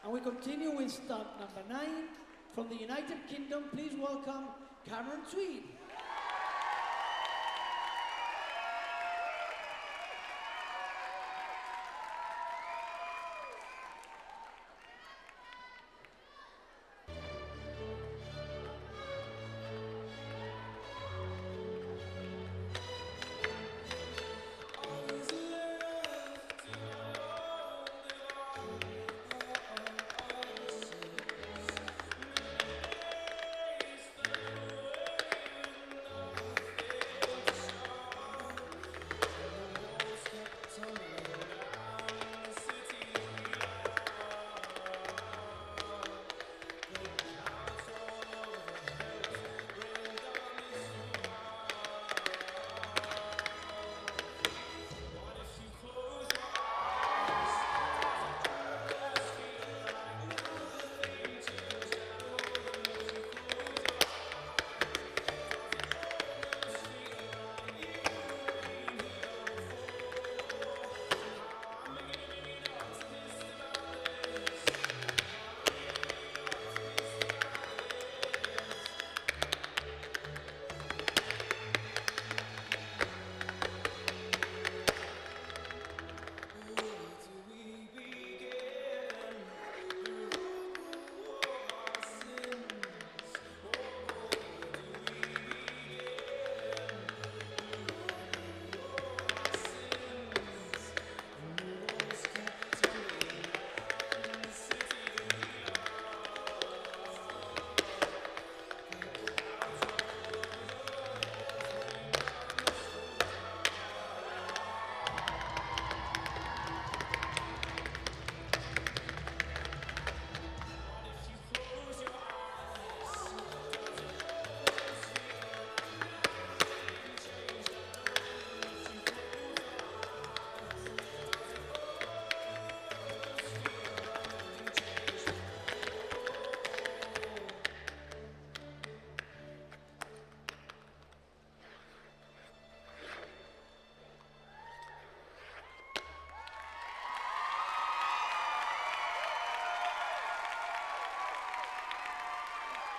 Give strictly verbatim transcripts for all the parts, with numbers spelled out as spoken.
And we continue with stunt number nine from the United Kingdom. Please welcome Cameron Tweed.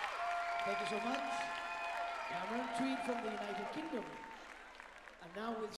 Thank you so much. Cameron Tweed from the United Kingdom. And now with